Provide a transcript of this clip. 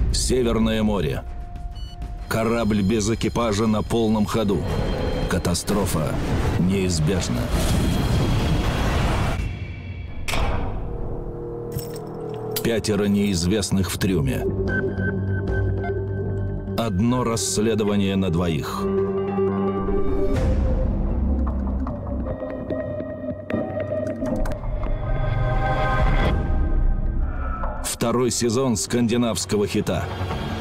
Северное море. Корабль без экипажа на полном ходу. Катастрофа неизбежна. Пятеро неизвестных в трюме. Одно расследование на двоих. Второй сезон скандинавского хита.